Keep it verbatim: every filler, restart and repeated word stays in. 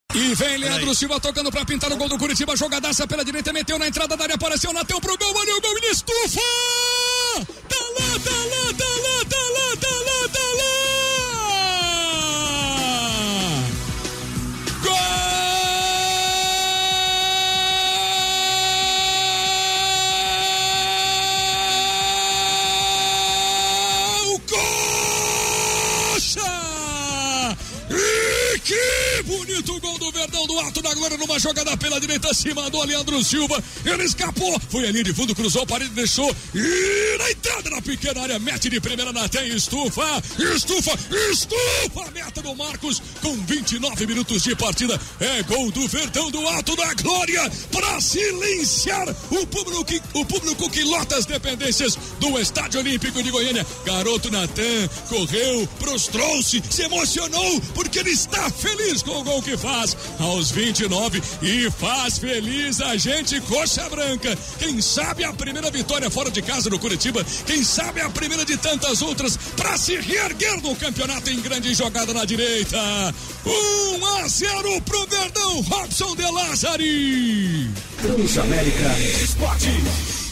E vem Leandro Silva tocando pra pintar o gol do Curitiba, jogadaça pela direita, meteu na entrada da área, apareceu, Natão pro gol, olha o gol, ele estufa! Tá lá, tá lá, tá lá, tá lá, tá lá, tá lá! Que bonito gol do Verdão do Alto da Glória, numa jogada pela direita, se mandou Leandro Silva, ele escapou, foi a linha de fundo, cruzou, parede, deixou, e na entrada na pequena área, mete de primeira na tem, estufa, estufa, estufa, a meta do Marcos, com vinte e nove minutos de partida, é gol do Verdão do Alto da Glória, para silenciar o público, que, o público que lota as dependências do Estádio Olímpico de Goiânia. Garoto Natan correu, prostrou-se, se emocionou, porque ele está feliz com o gol que faz aos vinte e nove e faz feliz a gente coxa branca. Quem sabe a primeira vitória fora de casa no Curitiba, quem sabe a primeira de tantas outras para se reerguer no campeonato em grande jogada na direita. um a zero pro Verdão, Robson de Lázari. Transamérica Esporte.